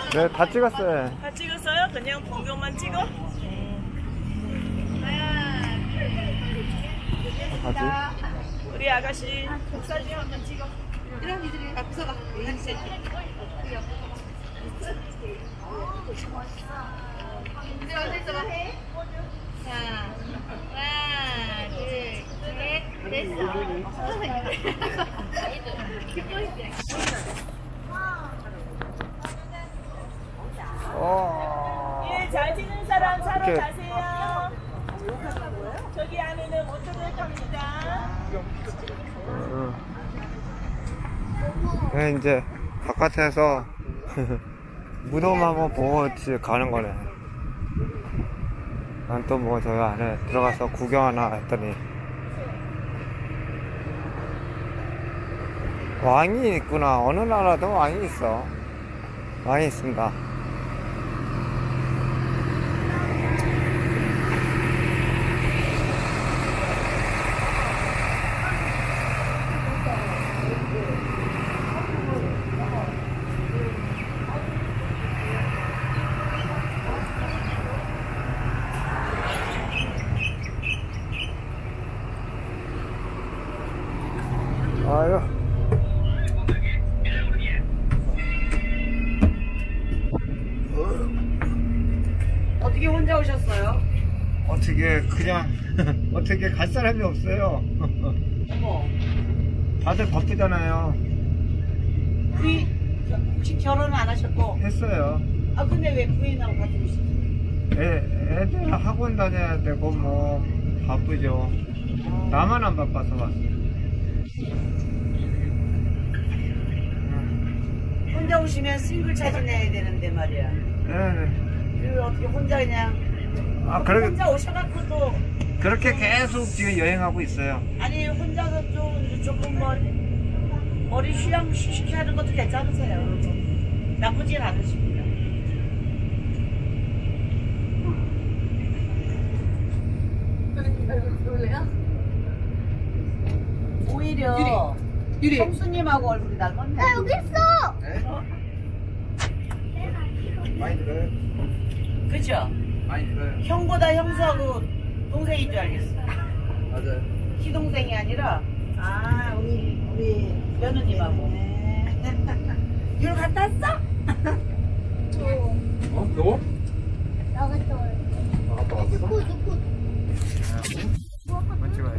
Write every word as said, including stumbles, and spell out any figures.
네, 다 찍었어요. 다 찍었어요? 그냥 본경만 찍어? 가지? 우리 아가씨 사진 한번 찍어. 이런 이들이 앞서 가. 같이. 이제 어디서 봐? 자, 하나, 둘, 셋, 됐어. 어. 예, 잘 지는 사람 사러 이렇게. 가세요. 저기 안에는 모터볼 겁니다. 응. 네, 이제 바깥에서 무덤 한번 보고 집에 가는 거네. 난 또 뭐 저기 안에 들어가서 구경하나 했더니 왕이 있구나. 어느 나라도 왕이 있어. 왕이 있습니다. 아유. 어떻게 혼자 오셨어요? 어떻게 그냥 어떻게 갈 사람이 없어요. 어머. 다들 바쁘잖아요. 부인, 혹시 결혼은 안 하셨고? 했어요. 아, 근데 왜 부인하고 같이 오시지? 애, 애들 학원 다녀야 되고 뭐 바쁘죠. 나만 안 바빠서 왔어요. 혼자 오시면 싱글 찾아내야 되는데 말이야. 네. 이걸 어떻게 혼자 그냥. 아, 그렇게, 혼자 오셔갖고 또. 그렇게 계속 지금 여행하고 있어요. 아니, 혼자서 좀, 조금 머리, 머리 휴양 시키게 하는 것도 괜찮으세요. 나쁘진 않으십니다. 오히려 유리, 형수님하고 얼굴이 닮았네. 나 여기 있어. 많이 들어요? 그죠? 많이 들어요. 형보다 형수하고 동생인 줄 알겠어. 맞아요. 시동생이 아니라 아 우리 우리 며느님하고. 율 갔다 왔어? 어? 너? 나갔다 와요. 아빠 왔어? 누구 누구? 먼저 가요.